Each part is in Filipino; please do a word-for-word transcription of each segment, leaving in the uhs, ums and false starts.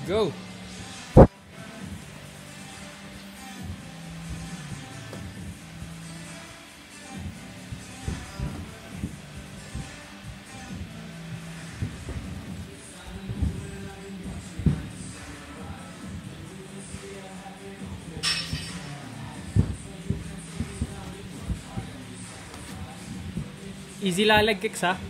Go! Easy la leg kicks ha.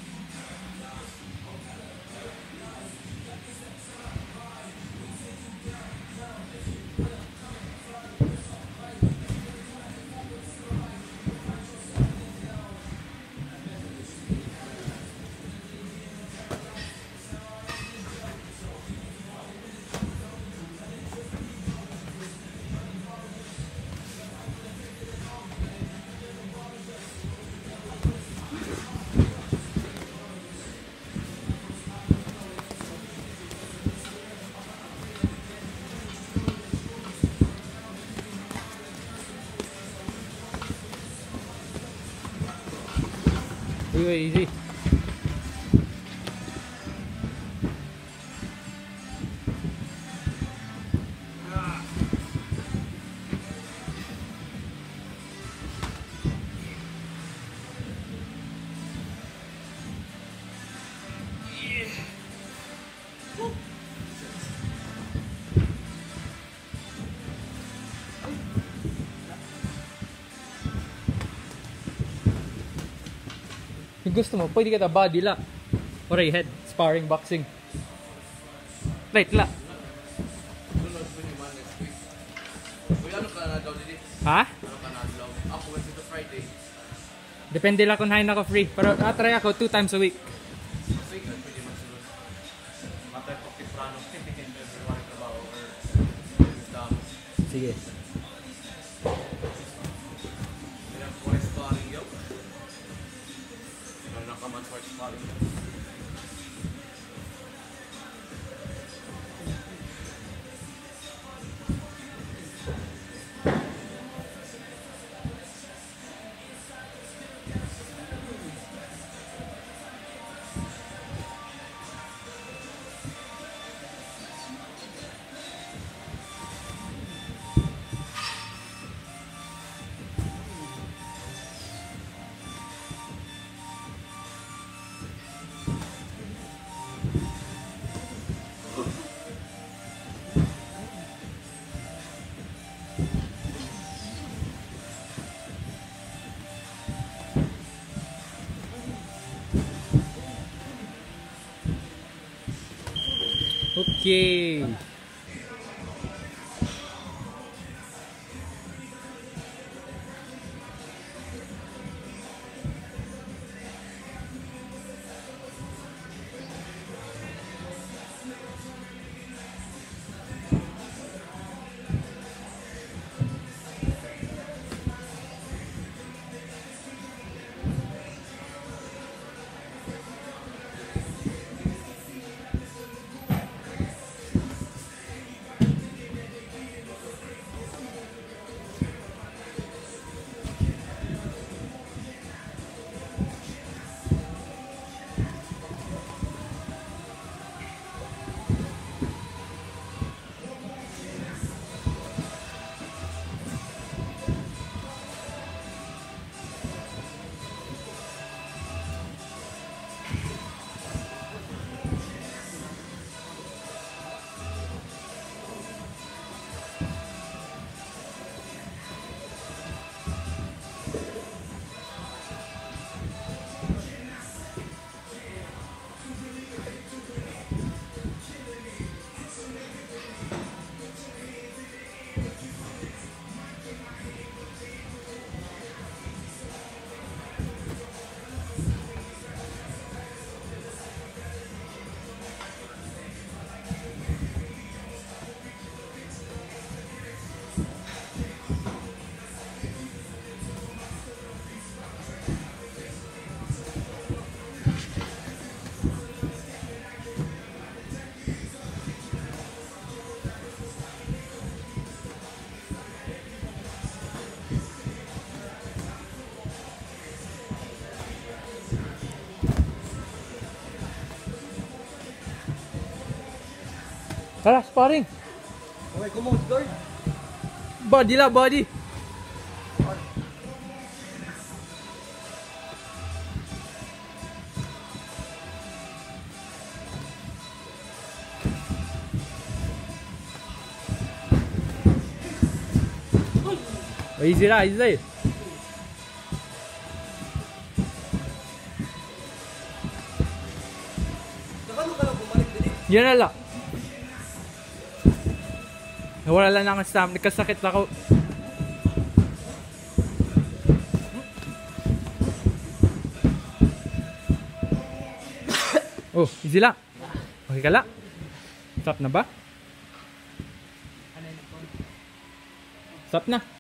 Easy. Kung gusto mo, pwede kita body lock or a head sparring boxing. Right, la. Ha? Depende lang kung hain ako free. Pero na-try ako two times a week. Sige. Okay. Tara, sparring. Okay, come on, guard. Body la, body. Oh, easy la, easy. Nakano ka lang bumalik din eh. Yan na lang. Nawala lang ang stamina. Nagkasakit lang ako. Oh, easy lang. Okay ka lang. Stop na ba? Stop na.